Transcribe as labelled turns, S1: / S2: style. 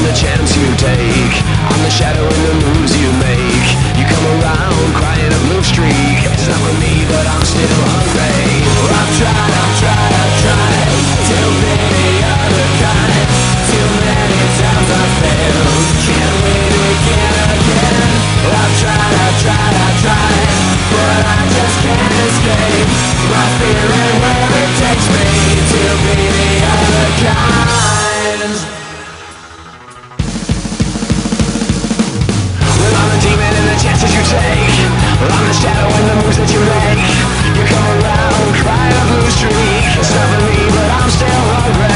S1: the chance you take. I'm the shadow in the moves you make. You come around crying a blue streak. It's not for me, but I'm still hungry. I've tried to be the other kind. Too many times I failed. Can't wait again. I've tried, but I just can't escape my feeling where it takes me to be the other kind. Well, I'm the demon in the chances you take. Well, I'm the shadow in the moves that you make. You come around, crying a blue streak. It's not for me, but I'm still hungry.